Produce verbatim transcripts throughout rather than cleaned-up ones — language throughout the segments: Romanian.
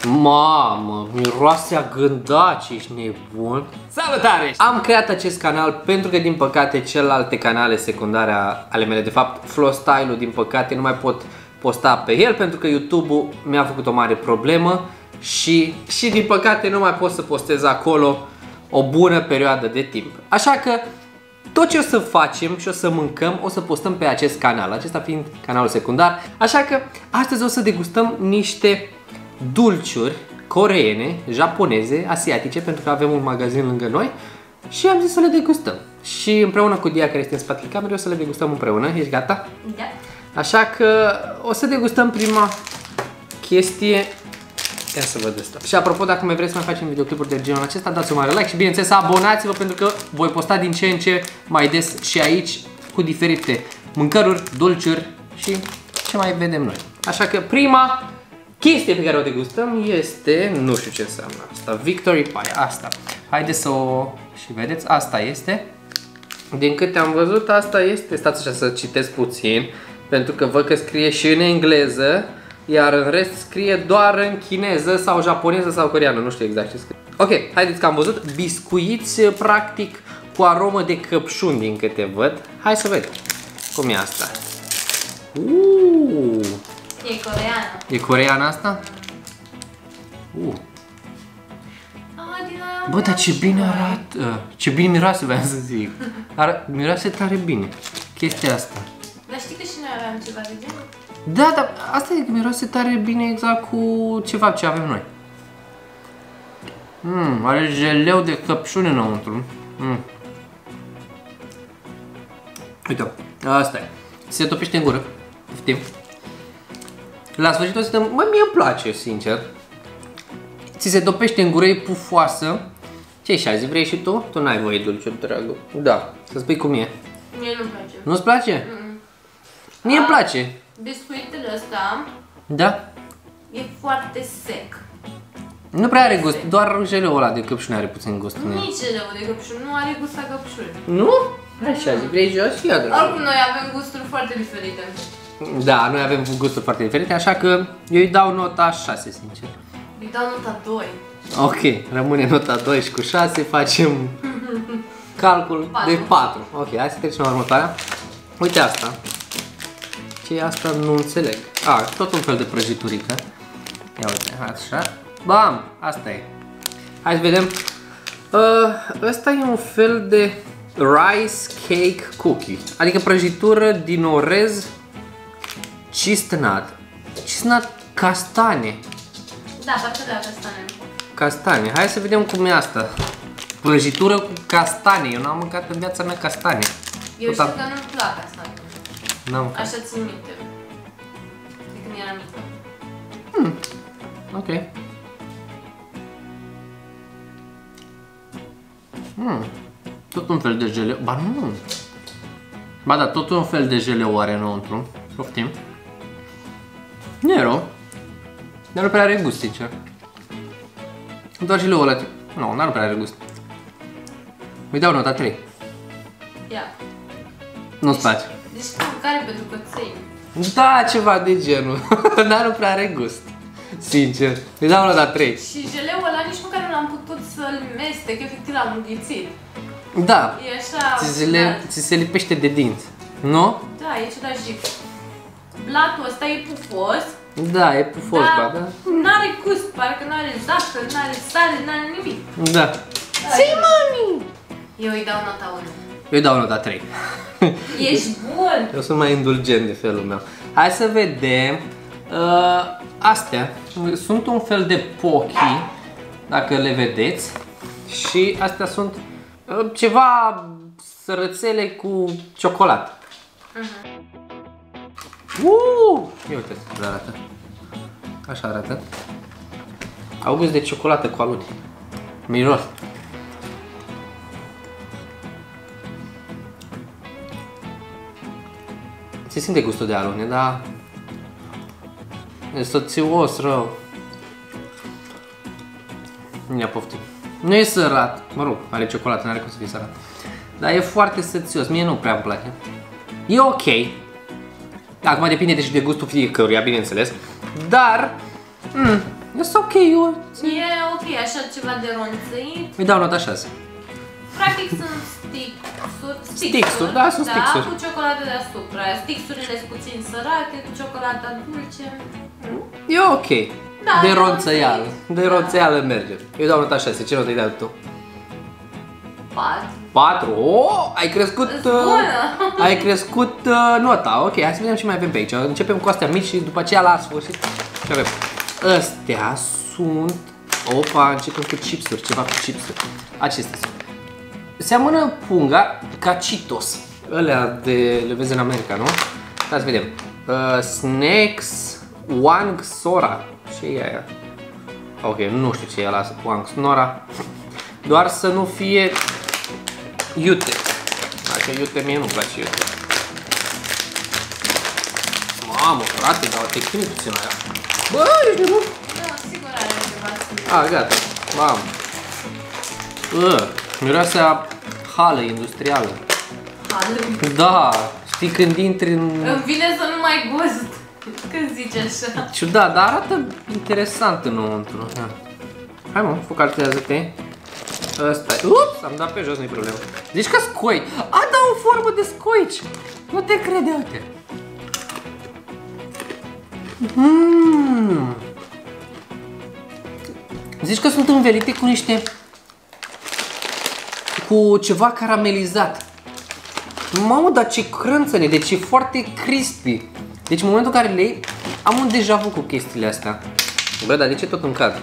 Mamă, miroase a gândaci, ești nebun. Salutare! Am creat acest canal pentru că din păcate celelalte canale secundare ale mele, de fapt Flostyle-ul, din păcate nu mai pot posta pe el pentru că YouTube-ul mi-a făcut o mare problemă și, și din păcate nu mai pot să postez acolo o bună perioadă de timp. Așa că tot ce o să facem și o să mâncăm, o să postăm pe acest canal, acesta fiind canalul secundar. Așa că astăzi o să degustăm niște dulciuri coreene, japoneze, asiatice, pentru că avem un magazin lângă noi și am zis să le degustăm. Și împreună cu Dia, care este în spatele camerei, o să le degustăm împreună. Ești gata? Da. Așa că o să degustăm prima chestie. Ia să văd asta. Și apropo, dacă mai vreți să mai facem videoclipuri de genul acesta, dați un mare like și bineînțeles abonați-vă, pentru că voi posta din ce în ce mai des și aici cu diferite mâncăruri, dulciuri și ce mai vedem noi. Așa că prima chestie pe care o degustăm este, nu știu ce înseamnă asta, Victory Pie, asta. Haideți să o și vedeți, asta este. Din câte am văzut, asta este, stați așa să citesc puțin, pentru că văd că scrie și în engleză, iar în rest scrie doar în chineză sau japoneză sau coreană, nu știu exact ce scrie. Ok, haideți că am văzut biscuiți practic cu aromă de căpșuni, din câte văd. Hai să vedem cum e asta. Uuu. E coreană. E coreană asta? Uh. Bă, dar ce bine arată. Ce bine miroase, vreau să zic. Ar miroase tare bine chestia asta. Dar știi că și noi aveam ceva de genul? Da, dar asta e că miroase tare bine exact cu ceva ce avem noi. Mmm, are jeleu de căpșuni înăuntru. Mm. Uite, asta e. Se topește în gură. Poftim. La sfârșit o să dăm, mă, mie îmi place, sincer. Ți se topește în gură, e pufoasă. Ce-i și azi, vrei și tu? Tu n-ai voie dulciuri, dragă. Da, să spui cum e. Mie nu-mi place. Nu-ți place? Mm. Mie îmi place. Biscuitele ăsta Da? e foarte sec. Nu prea are gust, doar jeleul ăla de căpșuni are puțin gust în el. Nici jeleu de căpșuni, nu are gust la căpșuni. Nu? Așa, zi, vrei jos? Ia, dragă. Oricum noi avem gusturi foarte diferite. Da, noi avem gusturi foarte diferite, așa că eu îi dau nota șase, sincer. Îi dau nota doi. Ok, rămâne nota doi și cu șase facem calcul patru. de patru. Ok, hai să trecem la următoarea. Uite asta. Ce e asta? Nu înțeleg. A, tot un fel de prăjiturică. Ia uite, așa. Bam! Asta e. Hai să vedem. Uh, ăsta e un fel de rice cake cookie. Adică prăjitură din orez chestnut. Chestnut castane. Da, parcă de castane. Castane. Hai să vedem cum e asta. Prăjitură cu castane. Eu n-am mâncat în viața mea castane. Eu știu că nu-mi plac asta. N-am mâncat. Așa țin minte. De când eram mică. Hmm. Ok. Hmm. Tot un fel de jeleu. Ba nu. Ba da, tot un fel de jeleu are înăuntru. Poftim. Nu e rău. Dar nu prea are gust, sincer. Doar jeleul ăla. Nu, n-ar prea are gust. Îi dau nota trei. Ia. Nu-ți place? Deci mâncare pentru căței. Da, ceva de genul. Dar nu prea are gust. Sincer. Îi dau nota trei. Și jeleul ăla nici măcar nu l-am putut să-l mestec, efectiv l-am înghițit. Da. E așa... Ți se, le, ți se lipește de dinți. Nu? Da, e ciudat și blatul ăsta e pufos. Da, e pufos, dar ba, da? n-are gust, parcă n-are zahăr, n-are sare, n-are nimic. Da. Zi, mami! Eu îi dau nota unu. Eu îi dau nota trei. Ești bun! Eu sunt mai indulgent de felul meu. Hai să vedem. Uh, astea sunt un fel de pochi, dacă le vedeți. Și astea sunt uh, ceva sărățele cu ciocolată. Uh-huh. Uh! Ia uite cum arată. Așa arată. Au gust de ciocolată cu alune. Miros. Se simte gustul de alune, dar e sățios rău. Ia poftim. Nu e sărat, mă rog, are ciocolată, nu are cum să fie sărat. Dar e foarte sățios, mie nu prea îmi place. E ok. Acum depinde deci de gustul fiecăruia, bineînțeles. Dar, mm, Este ok, eu... E ok, așa ceva de ronțăit. Îi dau nota șase. Practic sunt stixuri. Stixuri, da, sunt stixuri. Da, cu ciocolată deasupra. Stixurile sunt puțin sărate, cu ciocolata dulce. E ok. Da, de de ronțăială. ronțăit. De ronțăială merge. Eu dau nota șase. Ce notă îi dai tu? patru. patru. Oh, ai crescut... Bună. Uh, ai crescut uh, nota. Ok, hai să vedem ce mai avem pe aici. Începem cu astea mici și după aceea la sfârșit. Ce avem? Astea sunt... Opa, începem cu chipsuri. Ceva cu chipsuri. Acestea sunt. Seamănă punga ca Cheetos. Alea de le vezi în America, nu? Hai să vedem. Uh, snacks Wang Sora. Ce e aia? Ok, nu știu ce e la Wang Sora. Doar să nu fie iute. Dacă iute, mie nu-mi place iute. Mamă, frate, dar te chinui puțin aia. Bă, ești nebun? Da, sigur are ceva. A, gata. Mamă. Bă, miroase a hală industrială. Hală. Da, știi când intri în... Îmi vine să nu mai gust când zici așa. Ciudat, dar arată interesant înăuntru. Hai mă, focalizează-te. Ăsta e. Ups, am dat pe jos, nu-i problemă. Zici că scoi. A, da, o formă de scoici. Nu te crede, uite. Mm. Zici că sunt învelite cu niște... cu ceva caramelizat. Mamă, dar ce crânțăne, deci e foarte crispy. Deci în momentul în care le iei, am un deja vu cu chestiile astea. Bă, dar de ce tot în cad?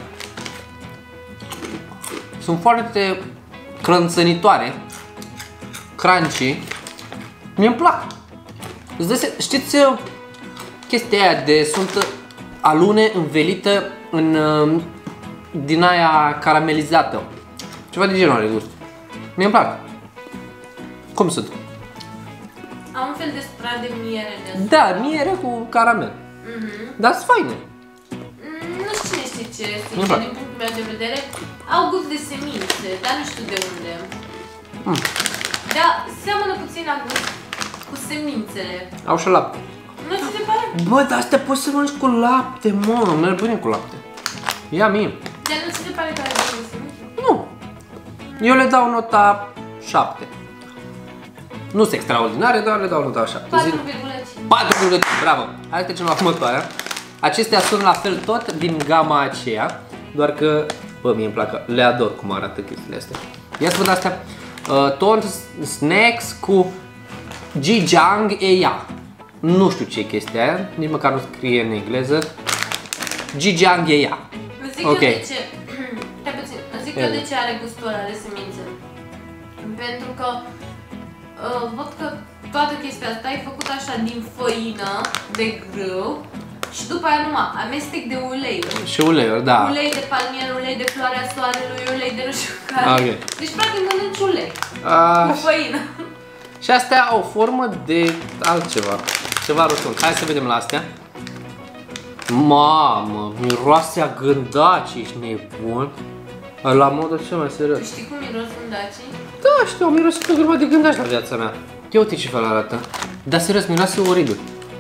Sunt foarte crânțănitoare, crunchy. Mi-mi plac. Știți chestia aia de sunt alune învelită în din aia caramelizată. Ceva de genul are gust. Mi-mi plac. Cum sunt? Am un fel de spray de miere de asta. Da, miere cu caramel. Mhm. Dar sunt faine. Nu știu cine știe ce este, din punctul meu de vedere. Au gust de semințe, dar nu știu de unde. Mm. Dar seamănă puțin la gust cu semințele. Au și lapte. Nu ți se pare? Bă, dar astea poți să mănânci cu lapte, mă, merg bine cu lapte. Ia mie. Dar nu ți se pare că are gust de semințe? Nu. Eu le dau nota șapte. Nu sunt extraordinare, dar le dau nota șapte. patru virgulă cinci. patru virgulă cinci, bravo. Hai să trecem la următoarea. Acestea sunt la fel tot din gama aceea, doar că, bă, mie îmi plac, le ador cum arată chestiile astea. Ia să văd astea. Uh, Tont Snacks cu Jijiang Eya. Nu știu ce e chestia aia, nici măcar nu scrie în engleză. Jijiang Eya. Zic okay. eu de ce. Hai puțin. Zic eu de ce are gustul ăla de semințe. Pentru că uh, văd că toată chestia asta e făcută așa din făină de grâu și după aia numai amestec de uleiuri. Și uleiuri, da. Ulei de palmier, ulei de floarea soarelui, ulei de nu știu care. Okay. Deci practic mănânci ulei A, cu făină. Și astea au formă de altceva. Ceva rotund. Hai să vedem la astea. Mamă, miroase a gândaci, ești nebun. La modul cel mai serios. Tu știi cum miros gândacii? Da, știu, am mirosit o grămadă de gândaci la viața mea. Ia uite ce fel arată. Dar serios, miroase oribil.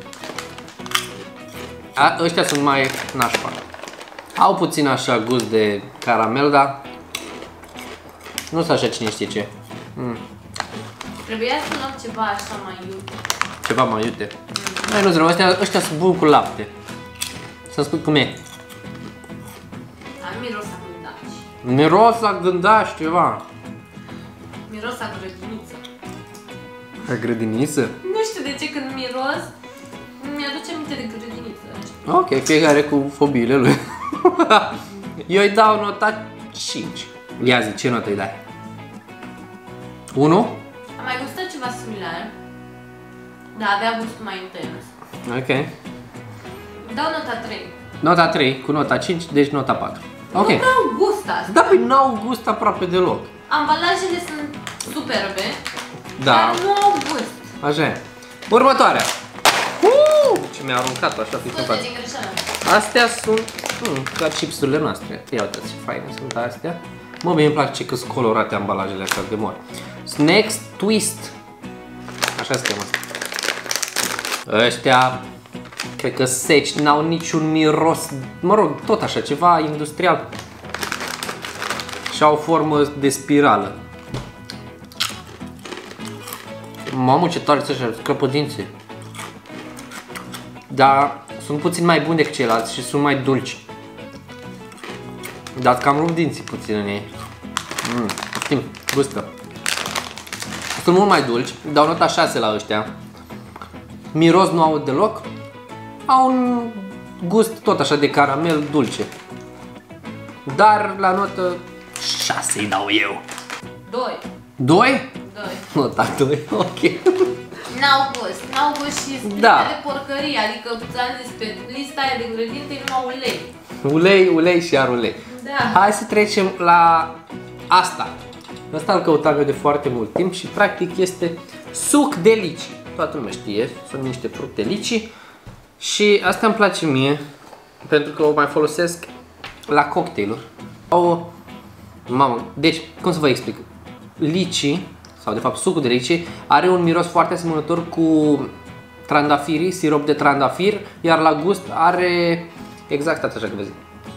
A, ăștia sunt mai nașpa. Au puțin așa gust de caramel, dar nu sunt așa cine știe ce. Mm. Trebuia să luăm ceva așa mai iute. Ceva mai iute. Mai nu-ți rău, ăștia, ăștia sunt buni cu lapte. Să-mi spui cum e. Am miros a gândaci. Miros la gândaci ceva. Miros a grădiniță. A grădiniță? Nu știu de ce când miros, mi-aduce aminte de grădiniță. Ok, fiecare cu fobiile lui. Eu îi dau nota cinci. Ia zi, ce notă îi dai? unu? Am mai gustat ceva similar, dar avea gustul mai intens. Ok. Dau nota trei. Nota trei cu nota cinci, deci nota patru. Ok. Nu dau gust asta. Da, păi n-au gust aproape deloc. Ambalajele sunt superbe, Da. dar nu au gust. Așa e. Următoarea. Uh, ce mi-a aruncat așa fi Scuze din greșeală. Astea sunt hmm, ca chipsurile noastre. Ia uitați ce faine sunt astea. Mă, mie îmi place că sunt colorate ambalajele astea de mor. Snacks Twist. Așa se cheamă. Ăștia Cred că seci, n-au niciun miros, mă rog, tot așa, ceva industrial. Și au formă de spirală. Mamă, ce tare ți-așa, scrăpă dinții. Dar sunt puțin mai buni decât ceilalți și sunt mai dulci. Dar cam rup dinții puțin în ei. Mmm, știm, gustă. Sunt mult mai dulci, dau nota șase la ăștia. Miros nu au deloc. Au un gust tot așa de caramel dulce. Dar la notă șase îi dau eu. doi. doi? doi. Nota doi, ok. N-au gust, n-au gust și sunt Da. de porcărie, adică ți-am zis, pe lista aia de ingrediente e numai ulei. Ulei, ulei și iar ulei. Da. Hai să trecem la asta. Asta îl căutam eu de foarte mult timp și practic este suc de lici. Toată lumea știe, sunt niște fructe lici și asta îmi place mie pentru că o mai folosesc la cocktailuri. Au, mamă, deci, cum să vă explic? Licii, sau de fapt sucul de lici, are un miros foarte asemănător cu trandafirii, sirop de trandafir, iar la gust are exact așa că vă zic.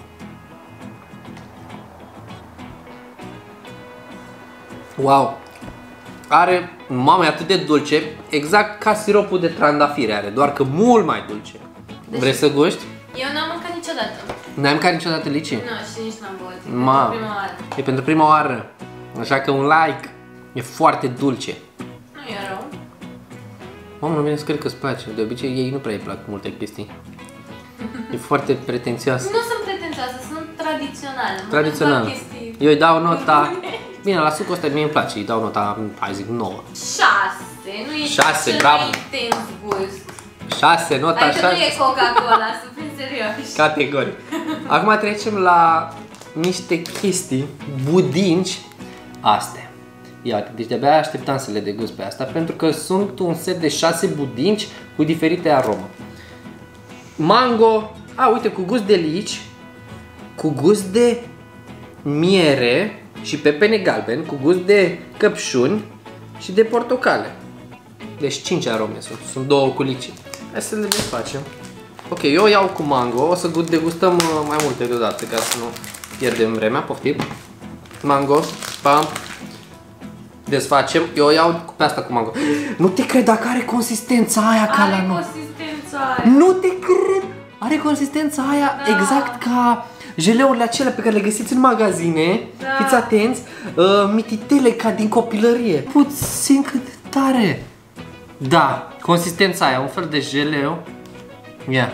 Wow! Are, mamă, e atât de dulce, exact ca siropul de trandafir are, doar că mult mai dulce. Deci, vrei să guști? Eu n-am mâncat niciodată. N-ai mâncat niciodată lici? Nu, și nici n-am băut. Ma, Prima oară. e pentru prima oară, așa că un like, e foarte dulce. Nu e rău. Mamă, nu vine să cred că îți place, de obicei ei nu prea îi plac multe chestii. E foarte pretențioasă. Nu sunt pretențioasă, sunt tradițională. Tradițională. Eu îi dau nota, bine, la sucul ăsta mie îmi place, îi dau nota, hai zic, nouă. șase, nu e șase, cel bravo. mai intens gust. șase, nota Adică șase. nu e Coca-Cola, să fim serioși. Categoric. Acum trecem la niște chestii, budinci, astea. Iată, deci de-abia așteptam să le degust pe asta, pentru că sunt un set de șase budinci cu diferite arome. Mango, a, uite, cu gust de lici, cu gust de miere și pepene galben, cu gust de căpșuni și de portocale. Deci cinci arome sunt, sunt două cu lici. Hai să le desfacem. Ok, eu iau cu mango, o să degustăm mai multe deodată ca să nu pierdem vremea, poftim. Mango, pam. Desfacem, eu iau pe asta cu mango. Nu te cred, dacă are consistența aia ca la Are noi. consistența aia. Nu te cred! Are consistența aia Da. exact ca jeleurile acelea pe care le găsiți în magazine. Da. Fiți atenți, uh, mititele ca din copilărie. Puțin cât de tare. Da, consistența aia, un fel de jeleu. Ia.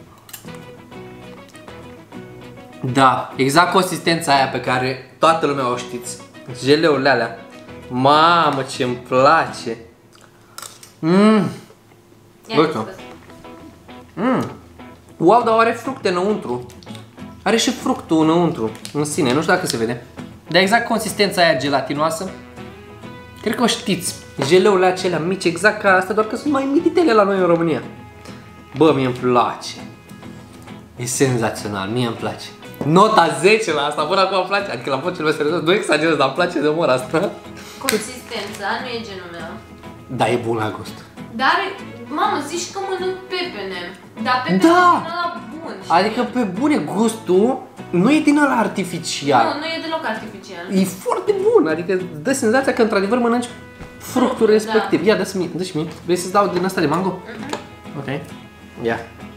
Da, exact consistența aia pe care toată lumea o știți. Jeleurile alea. Mamă, ce-mi place. Mmm. Ia Uite. desfăs. Mmm. Wow, dar are fructe înăuntru. Are și fructul înăuntru, în sine, nu știu dacă se vede. Dar exact consistența aia gelatinoasă. Cred că o știți. Jeleurile acelea mici, exact ca asta, doar că sunt mai mititele la noi în România. Bă, mie îmi place. E senzațional, mie îmi place. Nota zece la asta, până acum îmi place. Adică la mod cel mai serios, nu exagerez, dar îmi place de omor asta. Consistența nu e genul meu. Da, e bun la gust. Dar, mamă, zici că mănânc pepene. Dar pepene Da! e din ăla bun. Adică pe bune, gustul nu e din ăla artificial. Nu, nu e deloc artificial. E foarte bun, adică dă senzația că într-adevăr mănânci fructul respectiv. Da. Ia, dă-și mie, dă-și mie. Vrei să-ți dau din asta de mango? Uh-huh. Ok. Ia.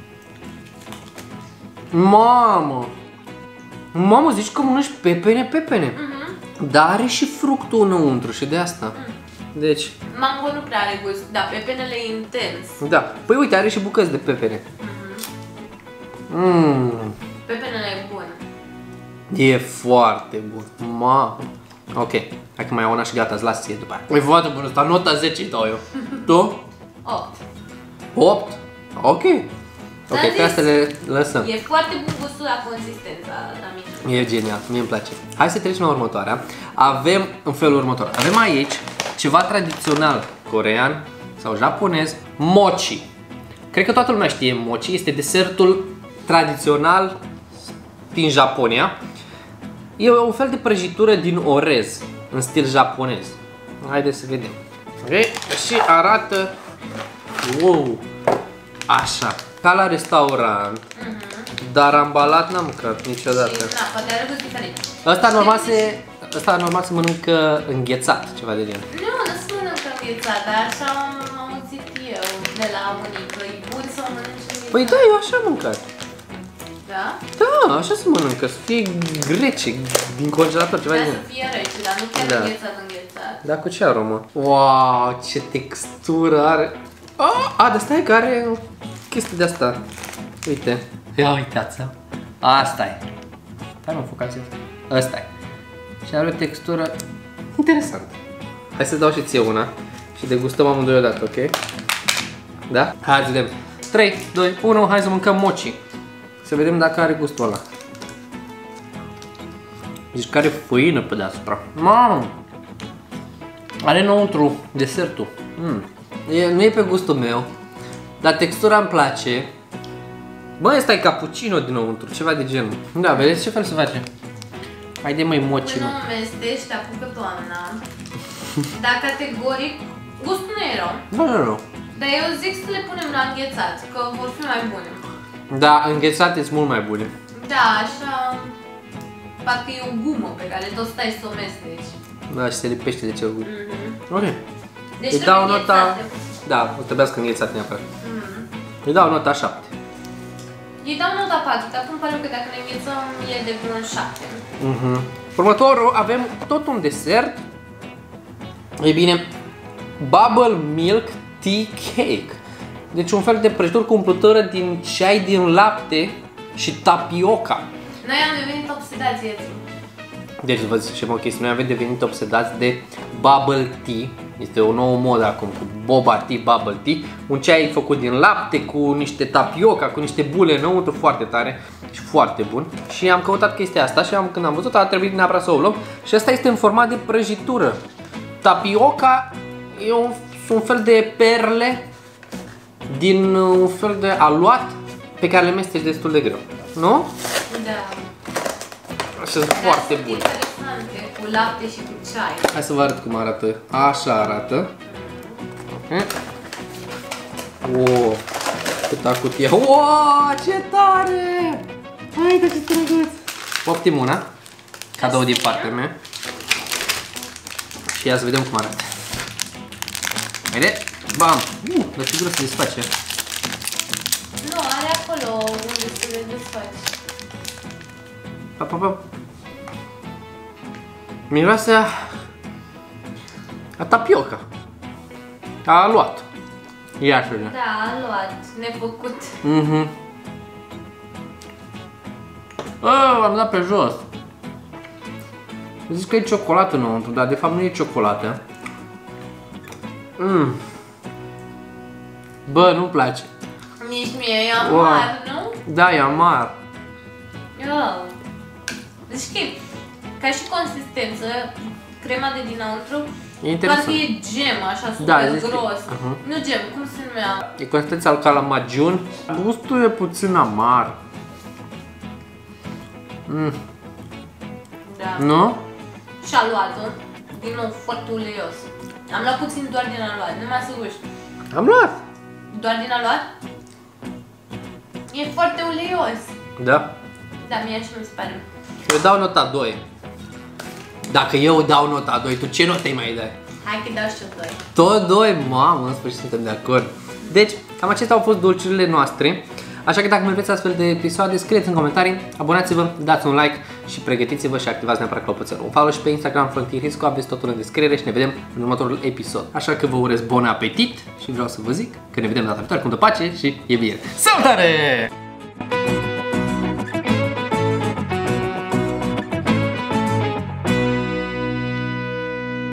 Mamă! Mamă, zici că mănânci pepene, pepene. Uh-huh. Dar are și fructul înăuntru și de asta. Mm. Deci, Mango nu prea are gust, dar pepenele e intens. da. Păi uite, are și bucăți de pepene. Uh-huh. Mmm. Pepenele e bun. E foarte bun. Mamă. Ok. Hai că mai iau una și gata, îți las ție după aia. E foarte bun ăsta, nota zece îi dau eu. Tu? opt. opt? Ok. Ok, Dar pe astea le lăsăm. E foarte bun gustul la consistența, la mine. E genial, mie îmi place. Hai să trecem la următoarea. Avem în felul următor. Avem aici ceva tradițional corean sau japonez, mochi. Cred că toată lumea știe mochi, este desertul tradițional din Japonia. E un fel de prăjitură din orez, în stil japonez. Haideți să vedem. Ok? Și arată, wow, așa. ca la restaurant, Mhm. dar ambalat n-am mâncat niciodată. Și, na, poate are gust diferit. Ăsta normal se, ăsta normal se mănâncă înghețat, ceva de genul. Nu, nu se mănâncă înghețat, dar așa am auzit eu de la unii, că e bun să o mănânci înghețat. Păi da, eu așa am mâncat. Da? Da, așa se mănâncă, să fie grece, din congelator, ceva de Vrea genul. să fie rece, dar nu chiar Da. înghețat, înghețat. Da, cu ce aromă? Wow, ce textură are! Oh, a, de stai că are o chestie de asta. Uite. Ia uitați-o. Asta e. Hai mă, focalizez. Asta e. Și are o textură interesantă. Hai să dau și ție una și degustăm amândoi odată, ok? Da? Hai să vedem. trei, doi, unu, hai să mâncăm mochi. Să vedem dacă are gustul ăla. Deci că are făină pe deasupra. Mamă! Are înăuntru desertul. Mm. E, nu e pe gustul meu, dar textura îmi place. Bă, ăsta e cappuccino dinăuntru, ceva de genul. Da, vedeți ce fel se face? Haide măi mochi, Până mă. o mestești, te apucă toamna. Dar categoric, gustul nu e rău. Nu, nu, nu. Dar eu zic să le punem la înghețat, că vor fi mai bune. Da, înghețate sunt mult mai bune. Da, așa... Parcă e o gumă pe care tot stai să o mesteci. Da, și se lipește de cel bun. Mhm. Ok. Deci Îi dau trebuie nota... înghețate. Da, o trebuiască înghețat neapărat. Mhm. Îi dau nota șapte. Îi dau nota patru, dar acum pare că dacă ne înghețăm e de vreo șapte. Mhm. Următorul avem tot un desert. E bine, Bubble Milk Tea Cake. Deci un fel de prăjitură cu umplutură din ceai din lapte și tapioca. Noi am devenit obsedați ieri. Deci vă zicem o chestie, noi avem devenit obsedați de Bubble Tea. Este o nouă modă acum cu Boba Tea, Bubble Tea. Un ceai făcut din lapte cu niște tapioca, cu niște bule înăuntru, foarte tare și foarte bun. Și am căutat chestia asta și am, când am văzut a trebuit neapărat să o luăm. Și asta este în format de prăjitură. Tapioca e un, un fel de perle din un fel de aluat pe care le mesteci destul de greu. Nu? Da. Așa sunt Dar foarte sunt bune. interesante, cu lapte și cu ceai. Hai să vă arăt cum arată. Așa arată. Wow, câta cutie. Wow, ce tare! Hai, ce drăguț! Optim una. Cadou din partea mea. Și ia să vedem cum arată. Vede? Bam! Uh, dar ce greu se desface. Nu, are acolo unde să le desfaci. Pa, pa, pa. Miroase a... a tapioca. A aluat. Ia să vedem. Da, a luat, nefăcut. Mhm. Oh, am dat pe jos. Zici că e ciocolată înăuntru, dar de fapt nu e ciocolată. Mm. Bă, nu-mi place. Nici mie, e amar, nu? Da, e amar. Oh. Deci că e ca și consistență, crema de dinăuntru, E interesant. parcă e gem, așa super Da, zici că- gros. uh-huh. Nu gem, cum se numea? E consistența ca la magiun. Gustul e puțin amar. Mm. Da. Nu? Și aluatul, din nou foarte uleios. Am luat puțin doar din aluat, numai să guști. Am luat. Doar din aluat? E foarte uleios. Da. Da, mie așa mi se pare. Eu dau nota doi. Dacă eu dau nota doi, tu ce notă îi mai dai? Hai că dau și eu doi. Tot doi? Mamă, în sfârșit suntem de acord. Deci, cam acestea au fost dulciurile noastre. Așa că dacă mai vreți astfel de episoade, scrieți în comentarii, abonați-vă, dați un like și pregătiți-vă și activați neapărat clopoțelul. Un follow și pe Instagram, Frontier Risco, aveți totul în descriere și ne vedem în următorul episod. Așa că vă urez bon apetit și vreau să vă zic că ne vedem data viitoare cu multă pace și e bine. Salutare!